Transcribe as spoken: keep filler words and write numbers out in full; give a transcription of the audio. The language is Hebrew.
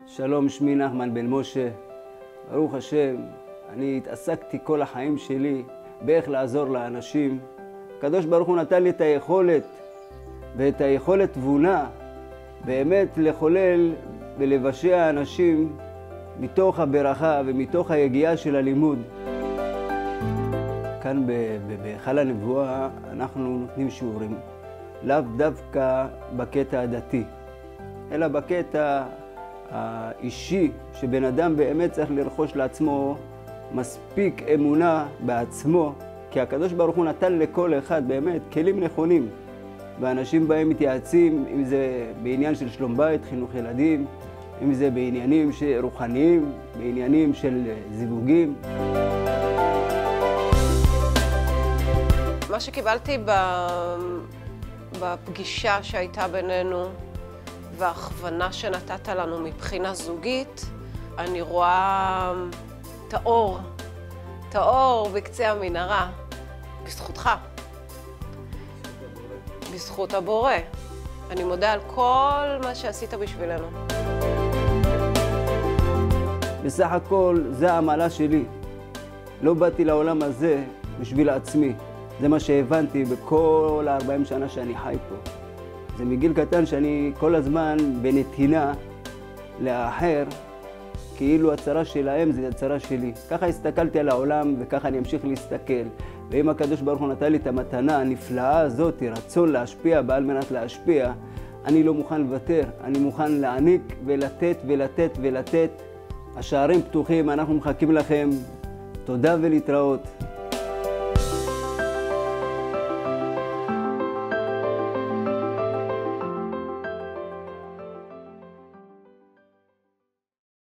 שלום, שמי נחמן בן משה. ברוך השם, אני התעסקתי כל החיים שלי באיך לעזור לאנשים. הקדוש ברוך הוא נתן לי את היכולת ואת היכולת תבונה באמת לחולל ולבשע אנשים מתוך הברכה ומתוך היגיעה של הלימוד. כאן בהיכל הנבואה אנחנו נותנים שיעורים, לאו דווקא בקטע הדתי, אלא בקטע האישי, שבן אדם באמת צריך לרכוש לעצמו מספיק אמונה בעצמו, כי הקדוש ברוך הוא נתן לכל אחד באמת כלים נכונים, ואנשים בהם מתייעצים, אם זה בעניין של שלום בית, חינוך ילדים, אם זה בעניינים רוחניים, בעניינים של זיווגים. מה שקיבלתי בפגישה שהייתה בינינו וההכוונה שנתת לנו מבחינה זוגית, אני רואה את האור, את האור בקצה המנהרה, בזכותך, בזכות הבורא. אני מודה על כל מה שעשית בשבילנו. בסך הכל זה המעלה שלי. לא באתי לעולם הזה בשביל עצמי. זה מה שהבנתי בכל ה-ארבעים שנה שאני חי פה. זה מגיל קטן שאני כל הזמן בנתינה לאחר, כאילו הצרה שלהם זה הצרה שלי. ככה הסתכלתי על העולם וככה אני אמשיך להסתכל. ואם הקדוש ברוך הוא נתן לי את המתנה הנפלאה הזאת, רצון להשפיע בעל מנת להשפיע, אני לא מוכן לוותר. אני מוכן להעניק ולתת ולתת ולתת. השערים פתוחים, אנחנו מחכים לכם. תודה ולהתראות.